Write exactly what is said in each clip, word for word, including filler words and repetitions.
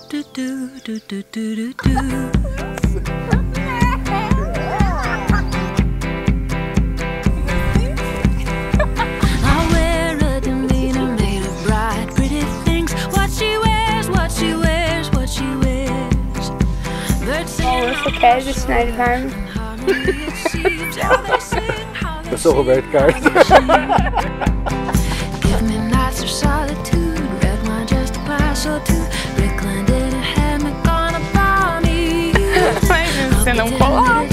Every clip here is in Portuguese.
Eu sou Kézia Schneiderman. Eu sou o Roberto Carlos. Mas você não coloca.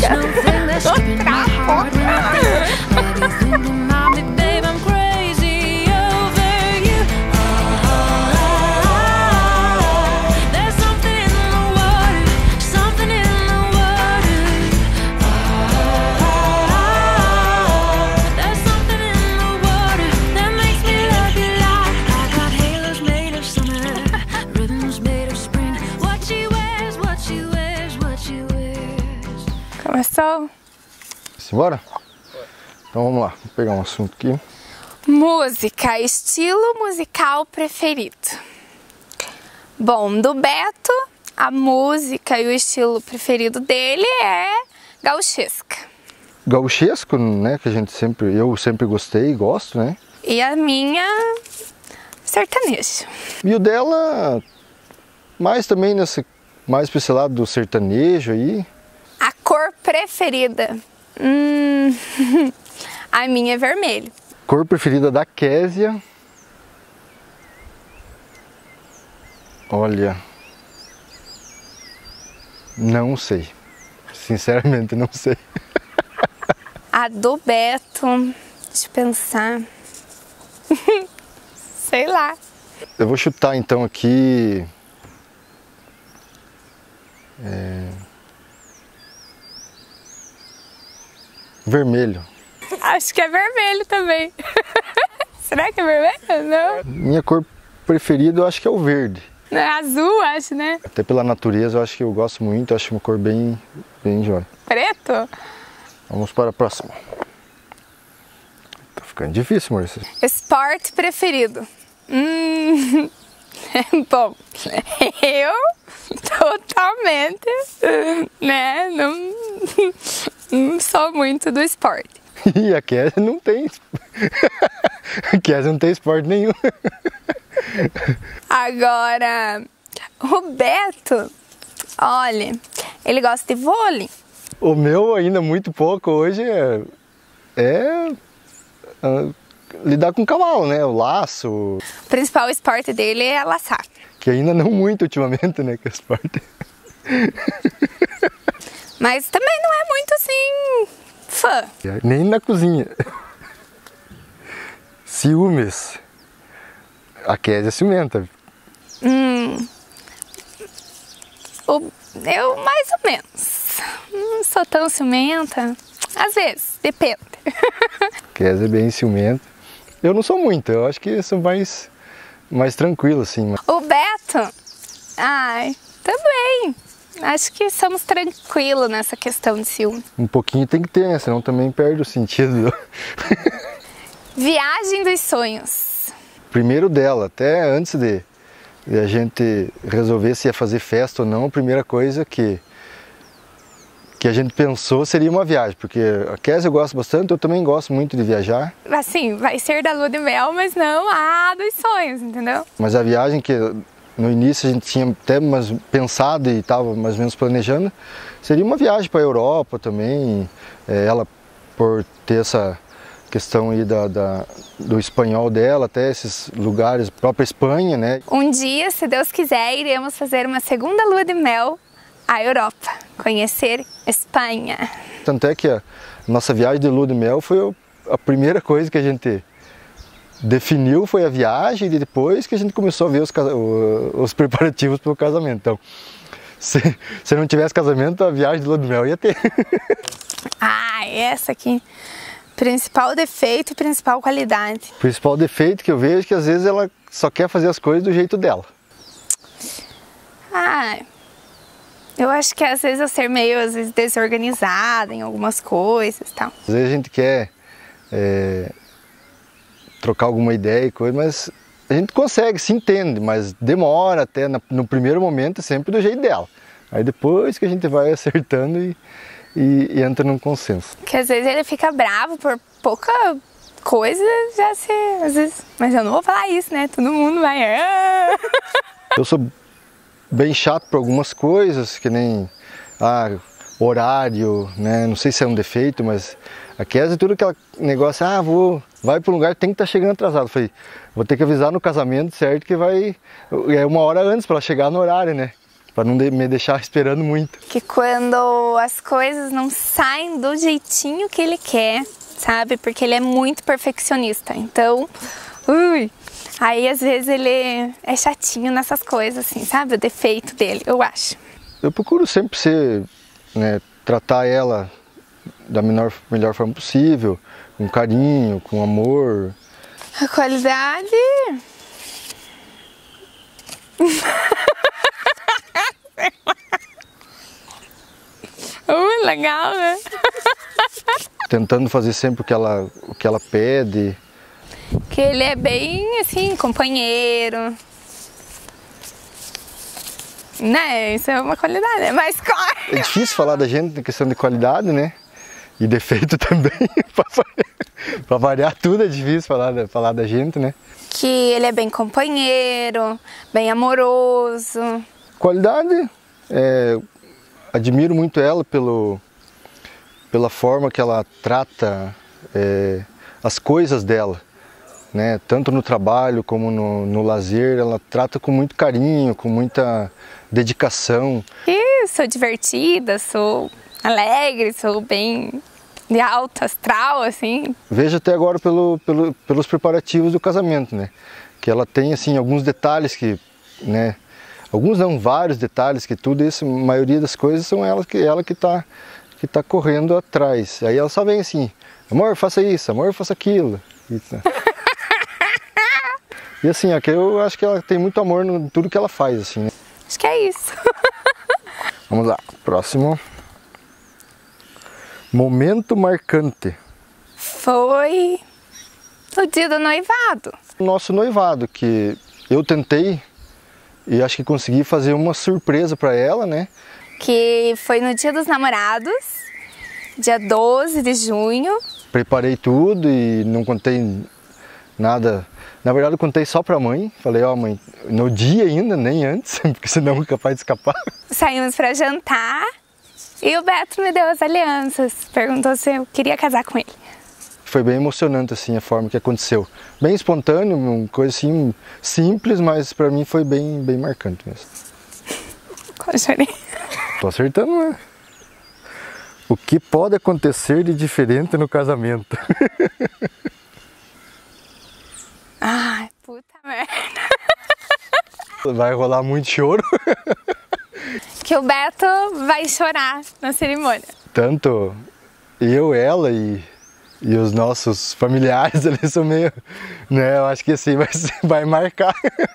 Começou? Simbora? Então vamos lá, vou pegar um assunto aqui. Música, estilo musical preferido. Bom, do Beto, a música e o estilo preferido dele é gauchesca. Gauchesco, né, que a gente sempre, eu sempre gostei e gosto, né? E a minha, sertanejo. E o dela, mais também nesse, mais pra esse lado do sertanejo aí. A cor preferida? Hum, a minha é vermelho. Cor preferida da Kézia? Olha, não sei. Sinceramente, não sei. A do Beto, deixa eu pensar. Sei lá. Eu vou chutar então aqui. É... Vermelho. Acho que é vermelho também. Será que é vermelho? Não. Minha cor preferida eu acho que é o verde. Não é azul, acho, né? Até pela natureza eu acho que eu gosto muito, eu acho uma cor bem, bem jóia. Preto? Vamos para a próxima. Tá ficando difícil, Maurício. Esporte preferido? Hum... Bom, eu totalmente, né, não, não sou muito do esporte. E a Kézia não tem, a Kézia não tem esporte nenhum. Agora, o Beto, olha, ele gosta de vôlei. O meu ainda muito pouco hoje é, é uh, lidar com cavalo, né, o laço. O principal esporte dele é laçar. Que ainda não muito ultimamente, né, que é esporte. Mas também não é muito assim, fã. Nem na cozinha. Ciúmes. A Kézia ciumenta. Hum, o, eu mais ou menos. Não sou tão ciumenta. Às vezes, depende. Kézia é bem ciumenta. Eu não sou muito, eu acho que sou mais, mais tranquilo, assim. O Beto, ai, também. Acho que somos tranquilos nessa questão de ciúme. Um pouquinho tem que ter, né? Senão também perde o sentido. Viagem dos sonhos. Primeiro dela, até antes de, de a gente resolver se ia fazer festa ou não, a primeira coisa que, que a gente pensou seria uma viagem. Porque a Kézia gosta bastante, eu também gosto muito de viajar. Assim, vai ser da lua de mel, mas não a dos sonhos, entendeu? Mas a viagem que no início a gente tinha até mais pensado e estava mais ou menos planejando, seria uma viagem para a Europa também. É, ela, por ter essa questão aí da, da, do espanhol dela, até esses lugares, própria Espanha, né? Um dia, se Deus quiser, iremos fazer uma segunda lua de mel à Europa, conhecer Espanha. Tanto é que a nossa viagem de lua de mel foi a primeira coisa que a gente definiu, foi a viagem, e depois que a gente começou a ver os, os preparativos para o casamento. Então, se, se não tivesse casamento, a viagem de lua de mel ia ter. Ah, essa aqui. Principal defeito e principal qualidade. O principal defeito que eu vejo é que às vezes ela só quer fazer as coisas do jeito dela. Ah, eu acho que às vezes eu ser meio às vezes, desorganizada em algumas coisas e tal. Às vezes a gente quer é, trocar alguma ideia e coisa, mas a gente consegue, se entende, mas demora até no primeiro momento, sempre do jeito dela. Aí depois que a gente vai acertando e, e, e entra num consenso. Porque às vezes ele fica bravo por pouca coisa, já se... Às vezes, mas eu não vou falar isso, né? Todo mundo vai... Eu sou bem chato por algumas coisas, que nem ah, horário, né? Não sei se é um defeito, mas a Kézia, tudo aquele negócio, ah, vou, vai para um lugar, tem que estar chegando atrasado. Eu falei, vou ter que avisar no casamento, certo, que vai, é uma hora antes para ela chegar no horário, né? Para não me deixar esperando muito. Que quando as coisas não saem do jeitinho que ele quer, sabe? Porque ele é muito perfeccionista, então, ui, aí às vezes ele é chatinho nessas coisas, assim, sabe? O defeito dele, eu acho. Eu procuro sempre ser, né, tratar ela da menor, melhor forma possível, com carinho, com amor. A qualidade... Ui, legal, né? Tentando fazer sempre o que ela, o que ela pede. Que ele é bem, assim, companheiro. Né? Isso é uma qualidade, é mais claro. É difícil falar da gente na questão de qualidade, né? E defeito também. Pra variar tudo é difícil falar, falar da gente, né? Que ele é bem companheiro, bem amoroso. Qualidade, é, admiro muito ela pelo, pela forma que ela trata é, as coisas dela, né? Tanto no trabalho como no, no lazer, ela trata com muito carinho, com muita dedicação. E sou divertida, sou alegre, sou bem de alto astral, assim. Vejo até agora pelo, pelo, pelos preparativos do casamento, né? Que ela tem, assim, alguns detalhes que, né? Alguns não, vários detalhes que tudo isso, a maioria das coisas são ela que ela que está que tá correndo atrás. Aí ela só vem assim, amor, faça isso, amor, faça aquilo. Isso. E assim, aqui eu acho que ela tem muito amor em tudo que ela faz, assim, né? Acho que é isso. Vamos lá, próximo. Momento marcante. Foi o dia do noivado. Nosso noivado, que eu tentei e acho que consegui fazer uma surpresa para ela, né? Que foi no dia dos namorados, dia doze de junho. Preparei tudo e não contei nada. Na verdade, eu contei só para a mãe. Falei, ó, oh, mãe, no dia ainda, nem antes, porque senão é capaz de escapar. Saímos para jantar e o Beto me deu as alianças. Perguntou se eu queria casar com ele. Foi bem emocionante, assim, a forma que aconteceu. Bem espontâneo, uma coisa assim, simples, mas para mim foi bem, bem marcante mesmo. Quase chorei. Tô acertando, né? O que pode acontecer de diferente no casamento? Ai, puta merda. Vai rolar muito choro. Que o Beto vai chorar na cerimônia. Tanto eu, ela e, e os nossos familiares ali são meio... Né, eu acho que assim vai, vai marcar.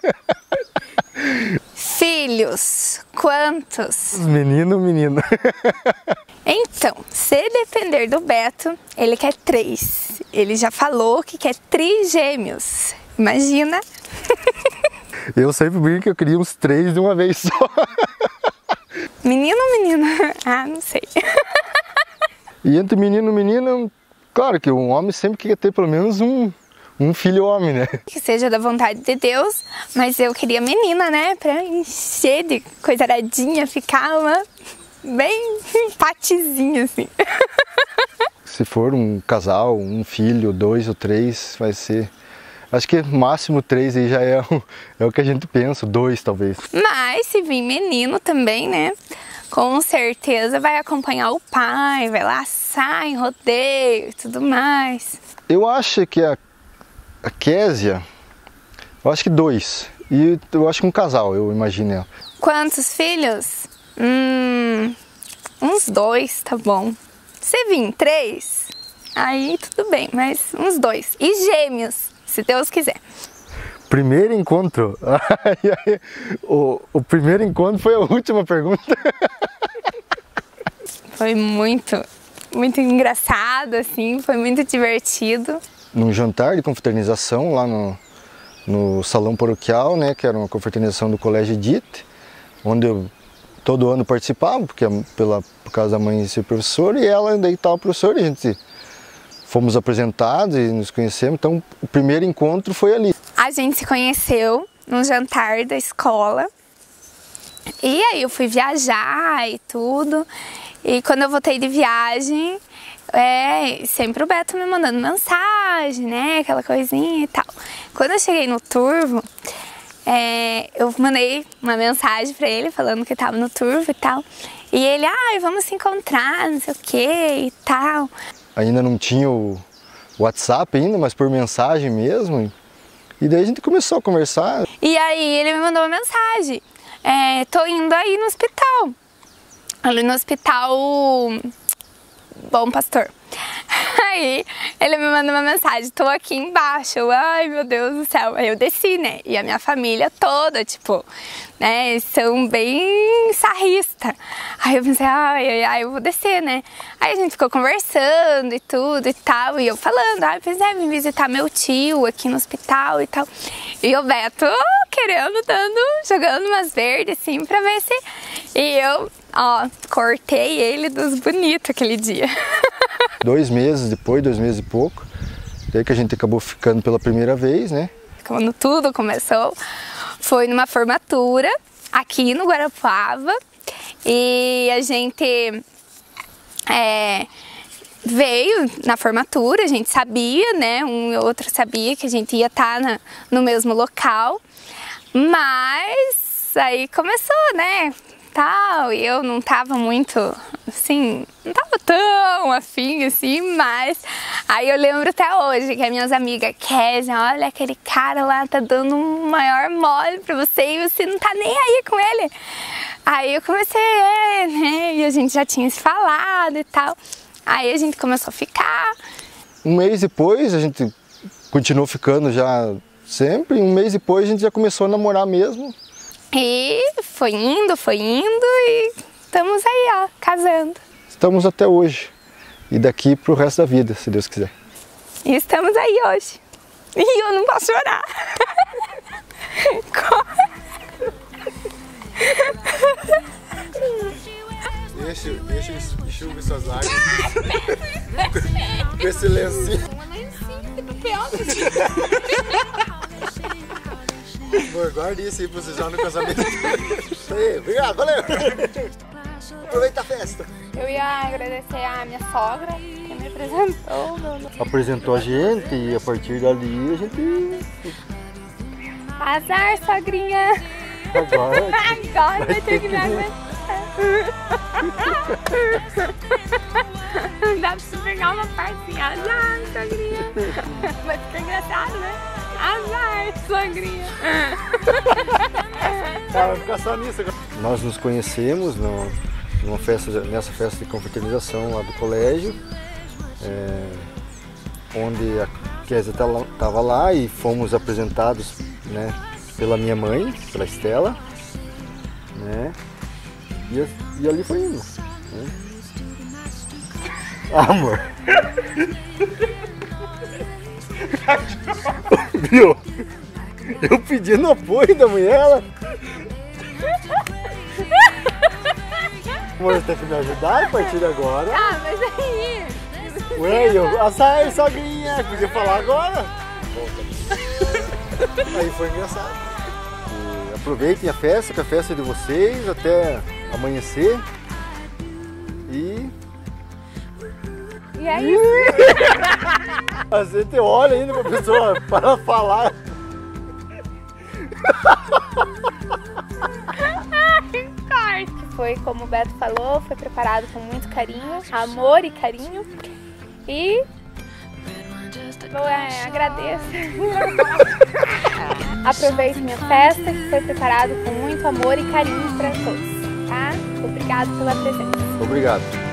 Filhos, quantos? Menino, menino. Então, se depender do Beto, ele quer três. Ele já falou que quer trigêmeos. Imagina? Eu sempre brinco que eu queria uns três de uma vez só. Menino ou menina? Ah, não sei. E entre menino e menina, claro que um homem sempre quer ter pelo menos um, um filho homem, né? Que seja da vontade de Deus, mas eu queria menina, né? Pra encher de coisa aradinha, ficar uma bem patizinha, assim. Se for um casal, um filho, dois ou três, vai ser... Acho que máximo três aí já é o, é o que a gente pensa, dois talvez. Mas se vir menino também, né? Com certeza vai acompanhar o pai, vai laçar em rodeio e tudo mais. Eu acho que a, a Kézia, eu acho que dois. E eu acho que um casal, eu imagino ela. Quantos filhos? Hum, uns dois, tá bom. Se vir três, aí tudo bem, mas uns dois. E gêmeos, se Deus quiser. Primeiro encontro. o, o primeiro encontro foi a última pergunta. Foi muito, muito engraçado, assim, foi muito divertido. Num jantar de confraternização lá no, no salão paroquial, né, que era uma confraternização do Colégio Edith, onde eu todo ano participava, porque pela, por causa da mãe ser professora, e ela daí estava professora, e a gente fomos apresentados e nos conhecemos, então o primeiro encontro foi ali. A gente se conheceu num jantar da escola, e aí eu fui viajar e tudo, e quando eu voltei de viagem, é, sempre o Beto me mandando mensagem, né, aquela coisinha e tal. Quando eu cheguei no Turvo, é, eu mandei uma mensagem pra ele falando que tava no Turvo e tal, e ele, ai, ah, vamos se encontrar, não sei o que e tal. Ainda não tinha o WhatsApp ainda, mas por mensagem mesmo, e daí a gente começou a conversar. E aí ele me mandou uma mensagem, é, tô indo aí no hospital, ali no hospital Bom Pastor. Aí ele me mandou uma mensagem, tô aqui embaixo, eu, ai meu Deus do céu, aí eu desci, né, e a minha família toda, tipo, né, são bem sarrista. Aí eu pensei, ai, ai, ai, eu vou descer, né, aí a gente ficou conversando e tudo e tal, e eu falando, ai, pois é, vim visitar meu tio aqui no hospital e tal, e o Beto querendo, dando, jogando umas verdes assim, pra ver se, e eu, ó, cortei ele dos bonitos aquele dia. Dois meses depois, dois meses e pouco, daí que a gente acabou ficando pela primeira vez, né? Quando tudo começou, foi numa formatura aqui no Guarapuava, e a gente é, veio na formatura, a gente sabia, né? Um e outro sabia que a gente ia estar na, no mesmo local, mas aí começou, né? Tal, e eu não tava muito, assim, não tava tão afim, assim, mas aí eu lembro até hoje que as minhas amigas, Kézia, olha, aquele cara lá tá dando um maior mole pra você e você não tá nem aí com ele. Aí eu comecei, é, né, e a gente já tinha se falado e tal, aí a gente começou a ficar. Um mês depois, a gente continuou ficando já sempre, e um mês depois a gente já começou a namorar mesmo. E foi indo, foi indo e estamos aí, ó, casando. Estamos até hoje e daqui pro resto da vida, se Deus quiser. E estamos aí hoje. E eu não posso chorar. Deixa, deixa enxugue suas lágrimas. Com esse lencinho. Um lencinho de papel. Amor, guarde isso aí pra você já no casamento. Aí, obrigado, valeu! Aproveita a festa! Eu ia agradecer a minha sogra, que me apresentou. Meu... Apresentou a gente e a partir dali a gente... Azar, sogrinha! Agora... Agora vai ter que me aguentar. Dá pra você pegar uma partezinha. Azar, sogrinha! Vai ficar engraçado, né? Azar, sogrinha. Vai ficar só nisso agora. Nós nos conhecemos no, numa festa, nessa festa de confraternização lá do colégio, é, onde a Kézia estava lá e fomos apresentados, né, pela minha mãe, pela Estela, né, e, e ali foi indo. Né. Ah, amor! Viu? Eu pedindo apoio da mulher, ela... Amor, você tem que me ajudar a partir de agora. Ah, mas aí... Ué, eu... Açaí, sogrinha, podia falar agora. Aí foi engraçado. E aproveitem a festa, que a festa é de vocês, até amanhecer. E... E é isso. A gente olha ainda pra pessoa para falar. Corte. Foi como o Beto falou, foi preparado com muito carinho, amor e carinho. E eu é, agradeço. Aproveite minha festa, que foi preparado com muito amor e carinho para todos, tá? Obrigado pela presença. Obrigado.